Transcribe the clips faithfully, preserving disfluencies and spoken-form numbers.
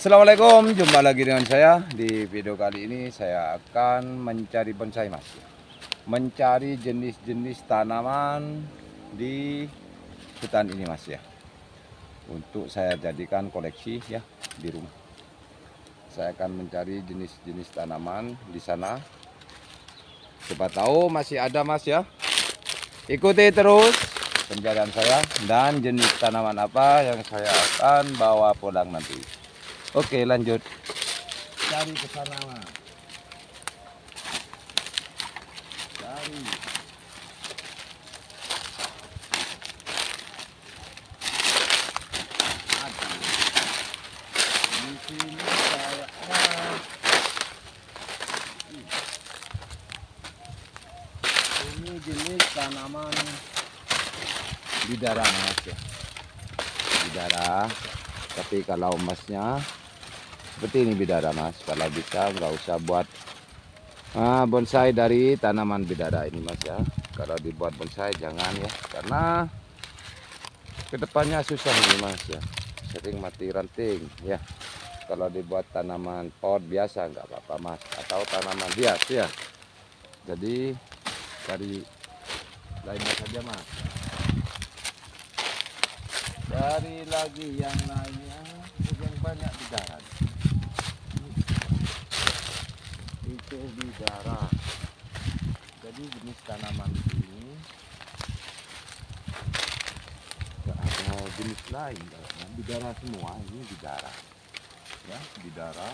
Assalamualaikum, jumpa lagi dengan saya. Di video kali ini saya akan mencari bonsai mas, mencari jenis-jenis tanaman di hutan ini mas ya, untuk saya jadikan koleksi ya di rumah. Saya akan mencari jenis-jenis tanaman di sana. Coba tahu masih ada mas ya. Ikuti terus pencarian saya dan jenis tanaman apa yang saya akan bawa pulang nanti. Oke, lanjut cari ke sana mas. Cari. Ada. Di sini saya ada. Ini jenis tanaman bidara mas ya. Bidara. Tapi kalau emasnya seperti ini bidara mas, kalau bisa nggak usah buat ah, bonsai dari tanaman bidara ini mas ya. Kalau dibuat bonsai jangan ya, karena kedepannya susah ini mas ya, sering mati ranting ya. Kalau dibuat tanaman pot biasa nggak apa-apa mas, atau tanaman hias ya. Jadi dari lainnya saja mas, dari lagi yang lainnya yang banyak bidara. Itu bidara. Jadi jenis tanaman ini enggak ada jenis lain, bidara semua. Ini bidara ya, bidara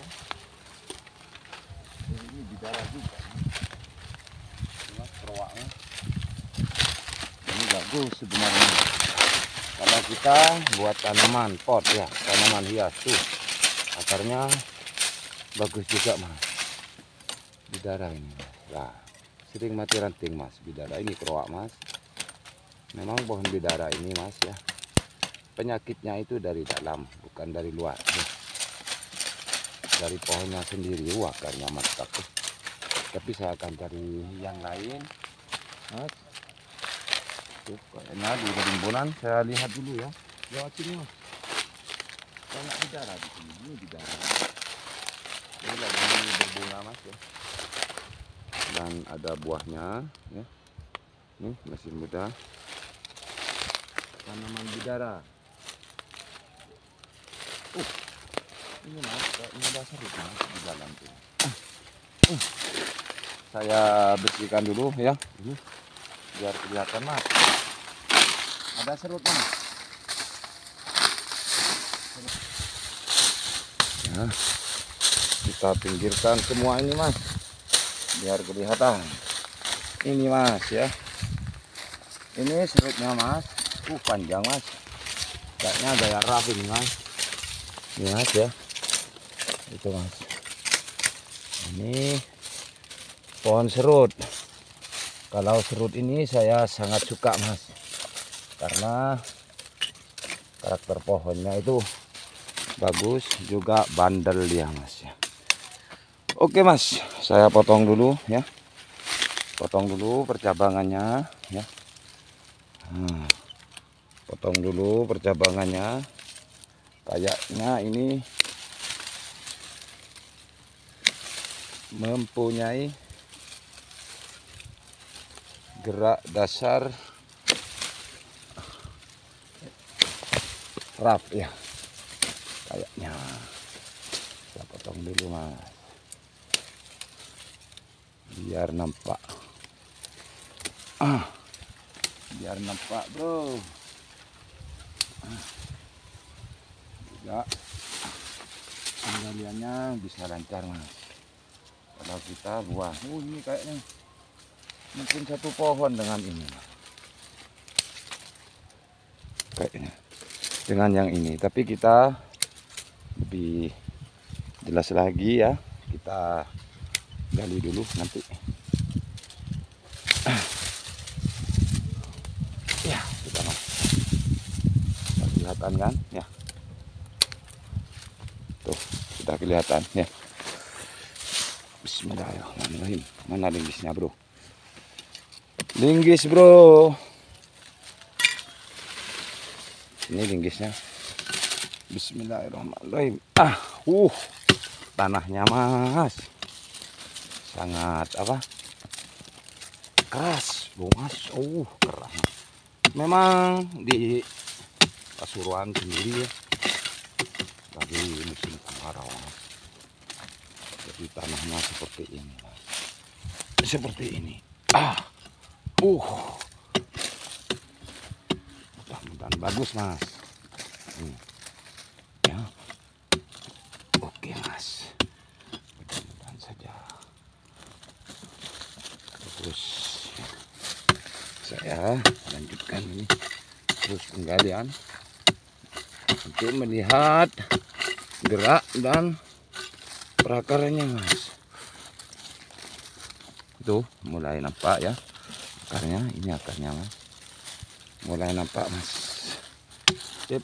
ini bidara juga. Keroaknya ini bagus sebenarnya kalau kita buat tanaman pot ya, tanaman hias tuh akarnya bagus juga mas. Bidara ini mas. Nah, sering mati ranting mas bidara ini, keroak mas. Memang pohon bidara ini mas ya, penyakitnya itu dari dalam bukan dari luar ya. Dari pohonnya sendiri akarnya mas. Tapi, tapi saya akan cari yang lain mas. Tuh kayaknya di rimbunan saya lihat dulu ya. Lewat sini mas, banyak bidara di sini. Ini bidara ini lagi berbunga mas ya, dan ada buahnya ya. Ini masih muda, tanaman bidara. Uh, ini mas, ini ada serut mas di dalam tuh. Uh, uh. Saya bersihkan dulu ya, ini biar kelihatan mas. Ada serut mas. Ya, kita pinggirkan semua ini mas, biar kelihatan. Ini mas ya, ini serutnya mas. Uh panjang mas, kayaknya gaya raf ini mas. Ini mas ya, itu mas. Ini pohon serut. Kalau serut ini saya sangat suka mas, karena karakter pohonnya itu bagus, juga bandel dia mas ya. Oke mas, saya potong dulu ya, potong dulu percabangannya ya. Nah, potong dulu percabangannya. Kayaknya ini mempunyai gerak dasar raf ya, kayaknya. Saya potong dulu mas, biar nampak. Ah, biar nampak bro. Ah, juga penggaliannya bisa lancar mas. Kalau kita buah, oh ini kayaknya mungkin satu pohon dengan ini mas, kayaknya dengan yang ini. Tapi kita lebih jelas lagi ya, kita gali dulu nanti. Ya sudah mas, sudah kelihatan kan ya, tuh sudah kelihatan ya. Bismillahirrahmanirrahim. Mana linggisnya bro? Linggis bro, ini linggisnya. Bismillahirrahmanirrahim. Ah, uh, tanahnya mas sangat apa? Keras, mas. Uh, keras. Memang di Pasuruan sendiri ya, lagi musim kemarau. Jadi tanahnya seperti ini, mas. Seperti ini. Ah, uh, mudah-mudahan bagus, mas. Hmm. Ya, oke, mas. Mudah-mudahan saja. Terus saya lanjutkan ini terus penggalian untuk melihat gerak dan perakarnya, mas. Tuh mulai nampak ya akarnya, ini akarnya mas, mulai nampak mas. Sip.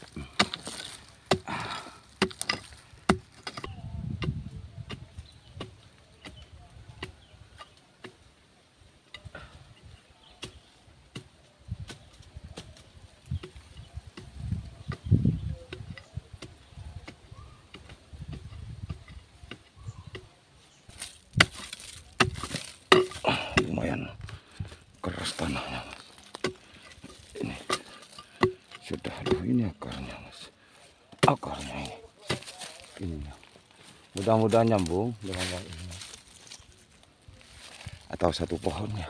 Lumayan keras tanahnya mas. Ini sudah, loh ini akarnya mas, akarnya ini ini mudah-mudahan nyambung dengan yang ini atau satu pohonnya.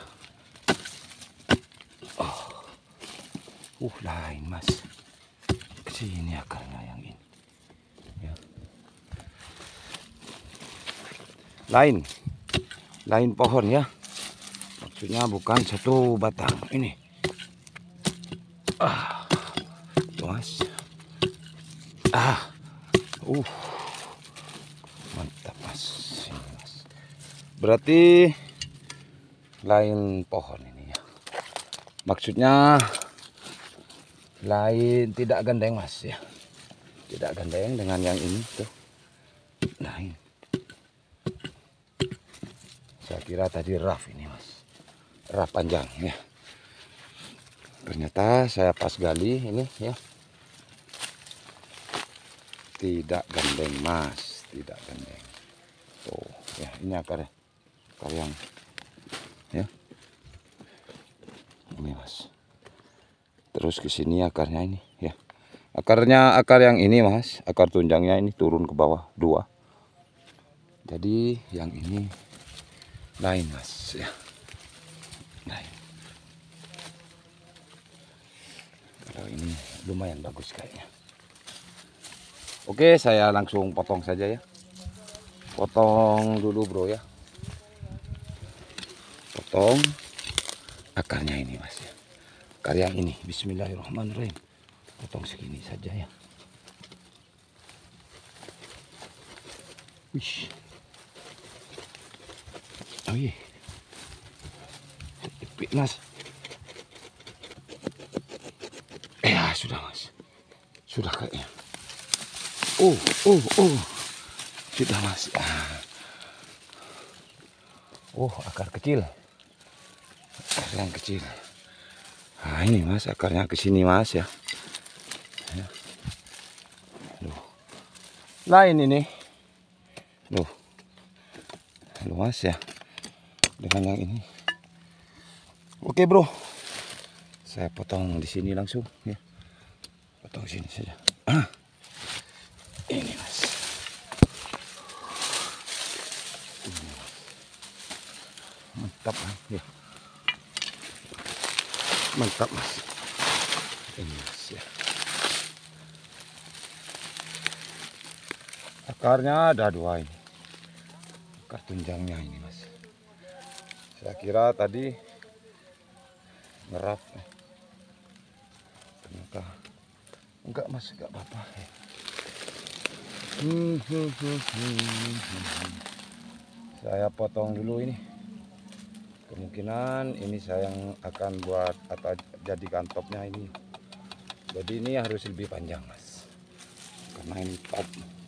Oh, uh lain mas, kesini akarnya yang ini ya. Lain lain pohon ya, maksudnya bukan satu batang ini. Ah, mas. Ah, uh, mantap mas. Ini, mas. Berarti lain pohon ini ya. Maksudnya lain, tidak gandeng mas ya. Tidak gandeng dengan yang ini tuh. Lain. Saya kira tadi raf ini mas, raf panjang ya. Ternyata saya pas gali ini ya, tidak gandeng mas, tidak gandeng. Tuh ya, ini akar akar yang ya ini mas. Terus ke sini akarnya ini ya, akarnya akar yang ini mas, akar tunjangnya ini turun ke bawah dua. Jadi yang ini lain mas ya, lain. Kalau ini lumayan bagus kayaknya. Oke, saya langsung potong saja ya. Potong dulu bro ya. Potong akarnya ini mas ya. Akar yang ini. Bismillahirrahmanirrahim. Potong segini saja ya. Wih. Oh iya. Cepet mas. Ya sudah mas. Sudah kayaknya. Oh, oh, oh. Sudah mas. Ah. Oh, akar kecil. Akar yang kecil. Nah ini mas, akarnya ke sini mas ya. Ya. Loh. Lain ini. Loh. Luas ya. Dengan yang ini. Oke bro. Saya potong di sini langsung ya. Potong sini saja. Ah. Ini mas. Ini. Mantap ya. Mantap mas. Ini mas ya. Akarnya ada dua ini. Akar tunjangnya ini mas. Saya kira tadi ngerap. Ternyata enggak mas, enggak apa-apa. Hmm, hmm, hmm, hmm, hmm. Saya potong dulu ini. Kemungkinan ini saya yang akan buat atau jadikan topnya ini. Jadi ini harus lebih panjang mas, karena ini top.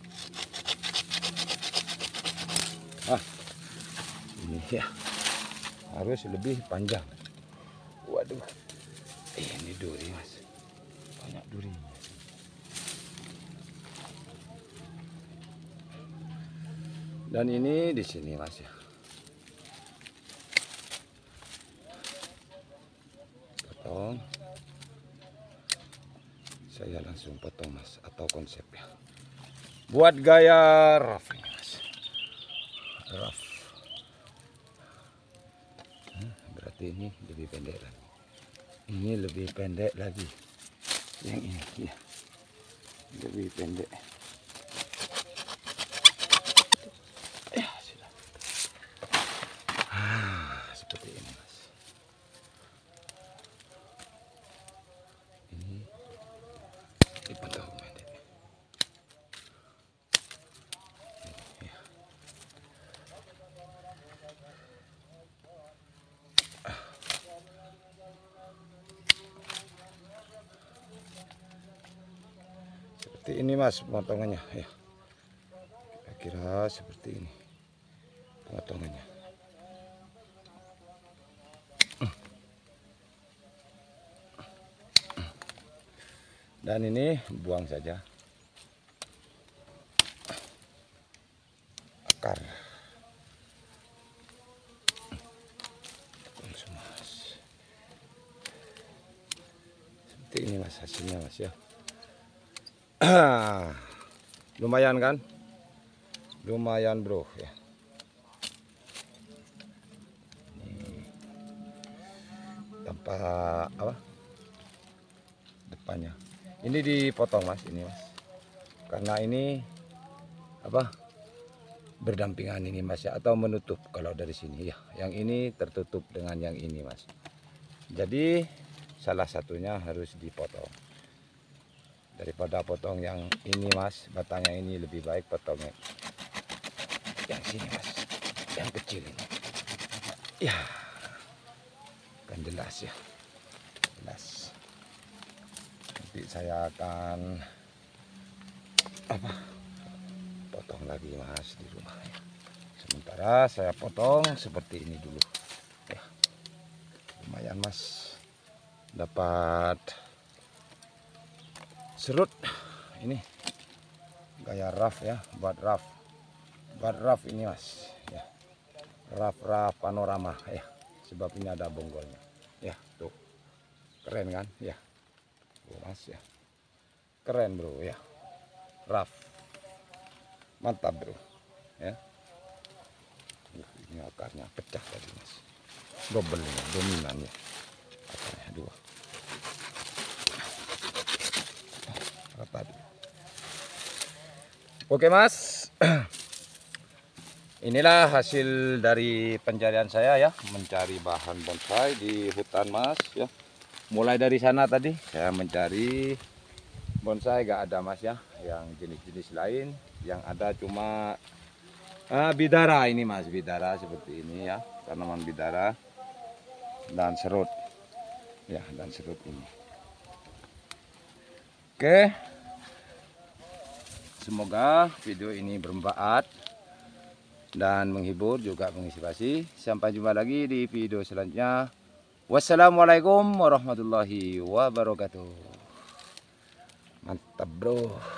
Ah, ini ya harus lebih panjang. Waduh, ini duri mas, banyak durinya. Dan ini di sini Mas ya. Potong. Saya langsung potong Mas, atau konsepnya. Buat gaya rough ini Mas. Rough. Nah, berarti ini lebih pendek lagi. Ini lebih pendek lagi. Yang ini ya. Lebih pendek. Seperti ini Mas. Ini dipotong pendek. Ini, ya. Seperti ini Mas pemotongannya ya. Kira-kira seperti ini pemotongannya. Dan ini buang saja akar. Seperti ini Mas hasilnya Mas ya. Lumayan kan? Lumayan bro ya. Ini tanpa apa? Depannya. Ini dipotong Mas, ini Mas. Karena ini apa? Berdampingan ini Mas ya, atau menutup kalau dari sini ya. Yang ini tertutup dengan yang ini Mas. Jadi salah satunya harus dipotong. Daripada potong yang ini Mas, batangnya ini lebih baik potongnya yang sini Mas, yang kecil ini. Ya, kan jelas ya, jelas. Nanti saya akan apa? Potong lagi Mas di rumah ya. Sementara saya potong seperti ini dulu. Ya, lumayan Mas, dapat serut ini gaya rough ya, buat rough buat rough ini Mas ya, rough rough panorama ya, sebab ini ada bonggolnya ya. Tuh keren kan ya. Tuh Mas ya, keren bro ya, rough mantap bro ya. Ini akarnya pecah tadi Mas, double ini dominan ya, akarnya dua rata dulu. Oke Mas, inilah hasil dari pencarian saya ya, mencari bahan bonsai di hutan Mas ya. Mulai dari sana tadi saya mencari bonsai, gak ada Mas ya, yang jenis-jenis lain. Yang ada cuma ah, bidara ini Mas, bidara seperti ini ya, tanaman bidara dan serut ya, dan serut ini. Oke, semoga video ini bermanfaat dan menghibur, juga menginspirasi. Sampai jumpa lagi di video selanjutnya. Wassalamualaikum warahmatullahi wabarakatuh. Mantap bro.